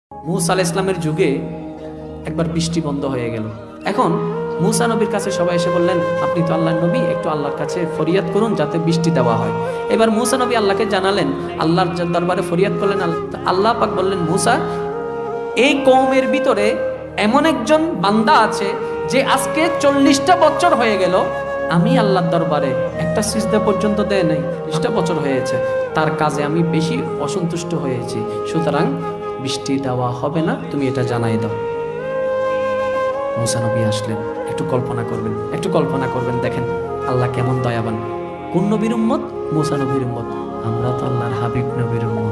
মুসা আলাইহিস সালামের যুগে একবার বৃষ্টি বন্ধ হয়ে গেল। এখন মুসা নবীর কাছে সবাই এসে বললেন, আপনি তো আল্লাহর নবী, একটু আল্লাহর কাছে ফরিয়াদ করুন যাতে বৃষ্টি দেওয়া হয়। এবার মুসা নবী আল্লাহকে জানালেন, আল্লাহর দরবারে ফরিয়াদ করলেন। আল্লাহ পাক বললেন, মুসা, এই কওমের ভিতরে এমন একজন বান্দা আছে যে আজকে 40টা বছর হয়ে গেল আমি আল্লাহর দরবারে একটা সিজদা পর্যন্ত দেয় নাই, 40টা বছর হয়েছে, তার কাজে আমি বেশি অসন্তুষ্ট হয়েছি, সুতরাং বৃষ্টি দেওয়া হবে না, তুমি এটা জানাই দাও। মুসা নবী আসলেন। একটু কল্পনা করবেন দেখেন আল্লাহ কেমন দয়াবান। কোন নবীর উম্মত? মুসা নবীর উম্মত। আমরা তো আল্লাহর হাবিব নবীর উম্মত।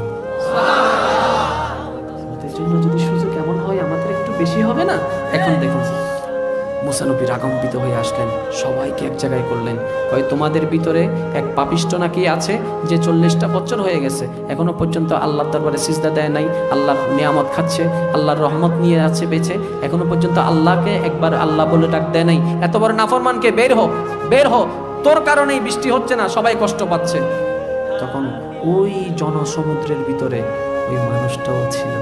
আমাদের জন্য যদি সুযোগ এমন হয় আমাদের একটু বেশি হবে না? এখন দেখুন মুসা নবী রাগান্বিত হয়ে আসলেন, সবাইকে এক জায়গায় করলেন, কয় তোমাদের ভিতরে এক পাপিষ্ট নাকি আছে যে 40টা বছর হয়ে গেছে এখনো পর্যন্ত আল্লাহর দরবারে সিজদা দেয় নাই, আল্লাহর নিয়ামত খাচ্ছে, আল্লাহর রহমত নিয়ে আছে বেঁচে, এখনো পর্যন্ত আল্লাহকে একবার আল্লাহ বলে ডাক দেয় নাই। এত বড় নাফরমানকে বের হ, তোর কারণেই বৃষ্টি হচ্ছে না, সবাই কষ্ট পাচ্ছে। তখন ওই জনসমুদ্রের ভিতরে ওই মানুষটাও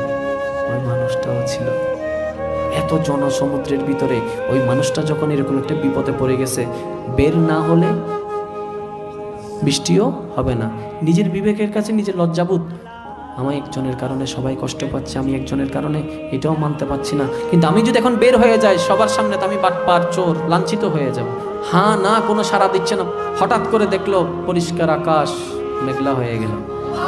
ছিল। এত জনসমুদ্রের ভিতরে ওই মানুষটা যখন এরকম একটা বিপদে পড়ে গেছে, বের না হলে বৃষ্টিও হবে না। নিজের বিবেকের কাছে নিজের লজ্জাবোধ, আমার একজনের কারণে সবাই কষ্ট পাচ্ছে, আমি একজনের কারণে এটাও মানতে পারছি না, কিন্তু আমি যদি এখন বের হয়ে যাই সবার সামনে তো আমি বাটপার, চোর, লাঞ্ছিত হয়ে যাব। হ্যাঁ না, কোনো সাড়া দিচ্ছে না। হঠাৎ করে দেখলো পরিষ্কার আকাশ, মেঘলা হয়ে গেল।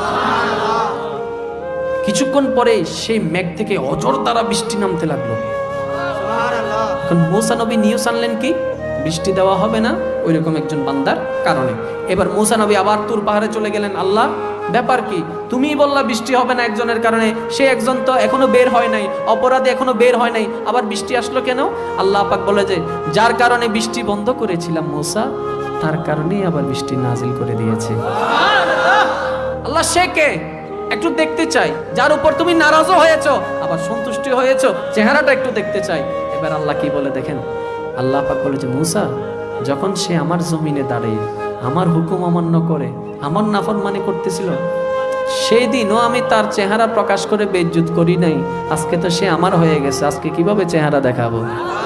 কিছুক্ষণ পরে সেই মেঘ থেকে অঝোর দ্বারা বৃষ্টি নামতে লাগলো। এখন মুসা নবী নিউজ আনলেন কি বৃষ্টি দেওয়া হবে না ওইরকম একজন বান্দার কারণে। এবার মুসা নবী আবার তুর পাহাড়ে চলে গেলেন, আল্লাহ ব্যাপার কি, তুমিই বললা বৃষ্টি হবে না একজনের কারণে, সে একজন তো এখনো বের হয় নাই, অপরাধী এখনো বের হয় নাই, আবার বৃষ্টি আসলো কেন? আল্লাহ পাক বলে যে যার কারণে বৃষ্টি বন্ধ করেছিলাম মুসা, তার কারণেই আবার বৃষ্টি নাজিল করে দিয়েছে। আল্লাহ সে কে একটু দেখতে চাই, যার উপর তুমি নারাজও হয়েছো আবার সন্তুষ্টি হয়েছো, চেহারাটা একটু দেখতে চাই। এবার আল্লাহ কি বলে দেখেন, আল্লাহ পাক বলে যে মুসা, যখন সে আমার জমিনে দাঁড়িয়ে আমার হুকুম অমান্য করে আমার নাফরমানি করতেছিল, সেই দিনও আমি তার চেহারা প্রকাশ করে বেইজ্জত করি নাই। আজকে তো সে আমার হয়ে গেছে, আজকে কিভাবে চেহারা দেখাবো?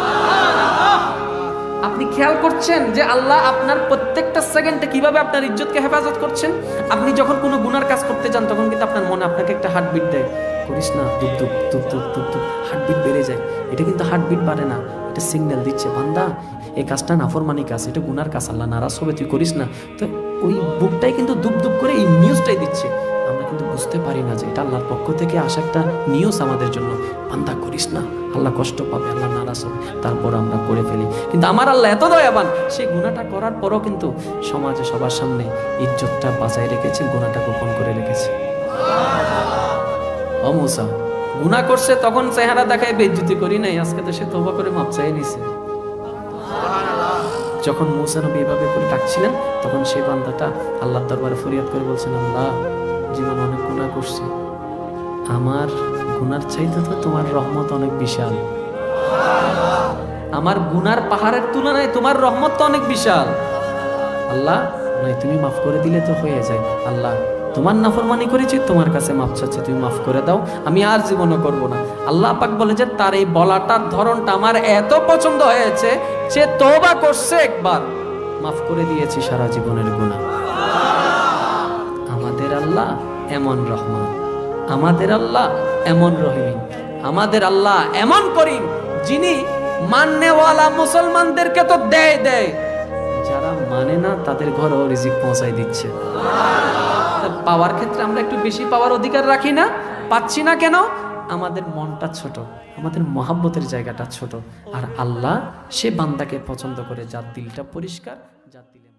আপনি খেয়াল করছেন যে আল্লাহ আপনার প্রত্যেকটা সেকেন্ডে কিভাবে আপনার ইজ্জতকে হেফাজত করছেন? আপনি যখন কোনো গুনার কাজ করতে যান তখন কিন্তু আপনার মনে আপনাকে একটা হার্টবিট দেয়, করিস না, দুপ দুপ দুপ দুপ দুপ দুপ হার্টবিট বেড়ে যায়। এটা কিন্তু হার্টবিট বাড়ে না, এটা সিগন্যাল দিচ্ছে বান্দা এই কাজটা নাফরমানি কাজ, এটা গুনার কাজ, আল্লাহ নারাজ হবে, তুই করিস না। তো ওই বুকটাই কিন্তু দুপ দুপ করে এই নিউজটাই দিচ্ছে। আমরা কিন্তু বুঝতে পারি না যে এটা আল্লাহর পক্ষ থেকে আসা একটা নিউজ আমাদের জন্য, বান্দা করিস না, আল্লাহ কষ্ট পাবে, আল্লাহ নারাজ হবে, তারপর আমরা করে ফেলি। কিন্তু আমার আল্লাহ এত দয়াবান, সেই গুনাহটা করার পরও কিন্তু সমাজে সবার সামনে ইজ্জতটা বাঁচায় রেখেছে, গুনাহটা গোপন করে রেখেছে। ও মুসা গুনাহ করছে তখন চেহারা দেখায় বেইজ্জতি করি নাই, আজকে তো সে তওবা করে মাপ চেয়ে নিছে। যখন মুসা নবী এভাবে করে ডাকছিলেন তখন সেই বান্দাটা আল্লাহর দরবারে ফরিয়াদ করে বলছেন, আল্লাহ জীবন অনেক গুনাহ করছি, আমার গুনার চাইতে তো তোমার রহমত অনেক বিশাল, আমার গুনার পাহাড়ের তুলনায় তোমার রহমত তো অনেক বিশাল। আল্লাহ নাই তুমি মাফ করে দিলে তো হয়ে যায়, আল্লাহ তোমার নাফরমানি করেছি, তোমার কাছে মাফ চাচ্ছি, তুমি মাফ করে দাও, আমি আর জীবনও করব না। আল্লাহ পাক বলে যে তার এই বলাটার ধরনটা আমার এত পছন্দ হয়েছে, সে তওবা করছে একবার, মাফ করে দিয়েছি সারা জীবনের গুনাহ। আমাদের আল্লাহ এমন রহমান, আমাদের আল্লাহ এমন রহিম, আমাদের আল্লাহ এমন করিম, যিনি মাননেওয়ালা মুসলমানদেরকে তো দেয়, যারা মানে না তাদের ঘরেও রিজিক পৌঁছায় দিচ্ছে। পাওয়ার ক্ষেত্রে আমরা একটু বেশি পাওয়ার অধিকার রাখি না, পাচ্ছি না কেন? আমাদের মনটা ছোট, আমাদের মহাব্বতের জায়গাটা ছোট। আর আল্লাহ সে বান্দাকে পছন্দ করে যার দিলটা পরিষ্কার, যার দিলে